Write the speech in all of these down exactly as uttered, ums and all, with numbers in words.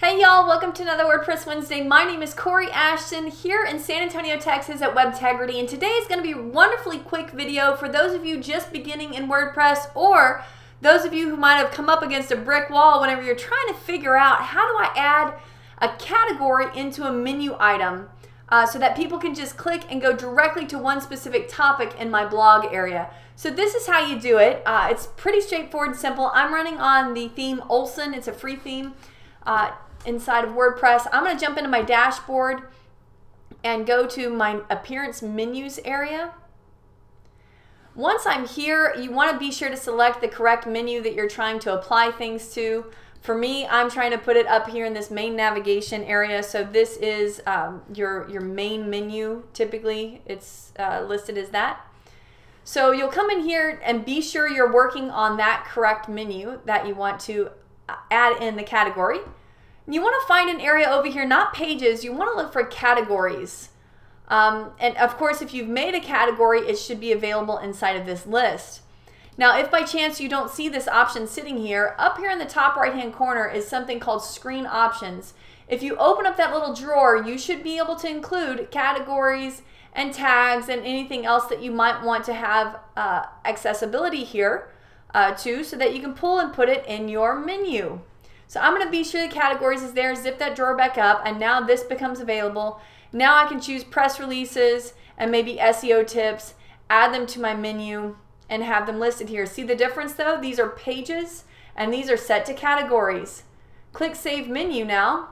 Hey y'all, welcome to another WordPress Wednesday. My name is Kori Ashton here in San Antonio, Texas at WebTegrity, and today is going to be a wonderfully quick video for those of you just beginning in WordPress, or those of you who might have come up against a brick wall whenever you're trying to figure out how do I add a category into a menu item uh, so that people can just click and go directly to one specific topic in my blog area. So this is how you do it. Uh, it's pretty straightforward and simple. I'm running on the theme Olson. It's a free theme uh, inside of WordPress. I'm going to jump into my dashboard and go to my appearance menus area. Once I'm here, you want to be sure to select the correct menu that you're trying to apply things to. For me, I'm trying to put it up here in this main navigation area. So this is um, your, your main menu. Typically, it's uh, listed as that. So you'll come in here and be sure you're working on that correct menu that you want to add in the category. You want to find an area over here, not pages, you want to look for categories. Um, and of course, if you've made a category, it should be available inside of this list. Now, if by chance you don't see this option sitting here, up here in the top right hand corner is something called Screen Options. If you open up that little drawer, you should be able to include categories and tags and anything else that you might want to have uh, accessibility here uh, to, so that you can pull and put it in your menu. So I'm going to be sure the categories is there, zip that drawer back up, and now this becomes available. Now I can choose press releases and maybe S E O tips, add them to my menu, and have them listed here. See the difference though? These are pages and these are set to categories. Click Save Menu now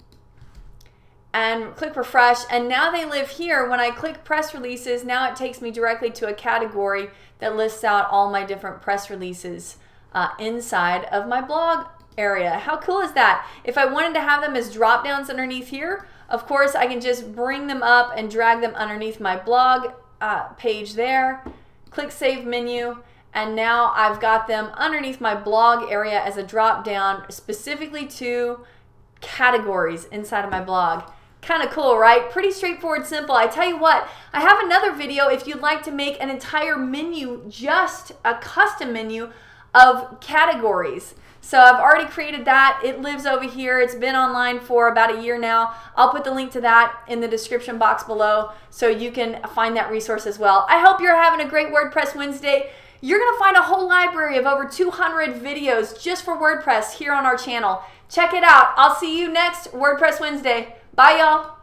and click Refresh, and now they live here. When I click press releases, now it takes me directly to a category that lists out all my different press releases uh, inside of my blog area. How cool is that? If I wanted to have them as drop downs underneath here, of course I can just bring them up and drag them underneath my blog uh, page there. Click Save Menu, and now I've got them underneath my blog area as a drop down specifically to categories inside of my blog. Kind of cool, right? Pretty straightforward, simple. I tell you what, I have another video if you'd like to make an entire menu, just a custom menu of categories. So I've already created that. It lives over here. It's been online for about a year now. I'll put the link to that in the description box below so you can find that resource as well. I hope you're having a great WordPress Wednesday. You're going to find a whole library of over two hundred videos just for WordPress here on our channel. Check it out. I'll see you next WordPress Wednesday. Bye, y'all.